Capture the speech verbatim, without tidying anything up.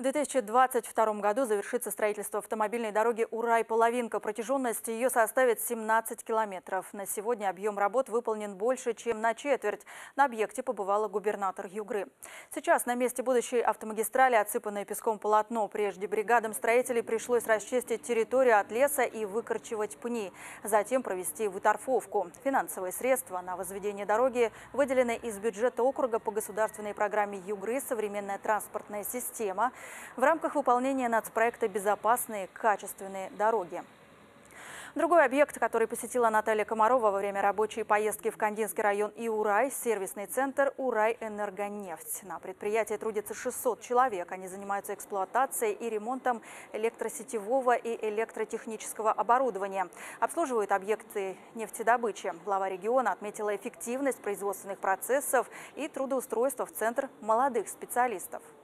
В две тысячи двадцать втором году завершится строительство автомобильной дороги Урай-Половинка. Протяженность ее составит семнадцать километров. На сегодня объем работ выполнен больше, чем на четверть. На объекте побывала губернатор Югры. Сейчас на месте будущей автомагистрали отсыпанное песком полотно. Прежде бригадам строителей пришлось расчистить территорию от леса и выкорчевать пни. Затем провести выторфовку. Финансовые средства на возведение дороги выделены из бюджета округа по государственной программе Югры «Современная транспортная система» в рамках выполнения нацпроекта «Безопасные, качественные дороги». Другой объект, который посетила Наталья Комарова во время рабочей поездки в Кандинский район и Урай – сервисный центр «Урайэнергонефть». На предприятии трудится шестьсот человек. Они занимаются эксплуатацией и ремонтом электросетевого и электротехнического оборудования. Обслуживают объекты нефтедобычи. Глава региона отметила эффективность производственных процессов и трудоустройство в центр молодых специалистов.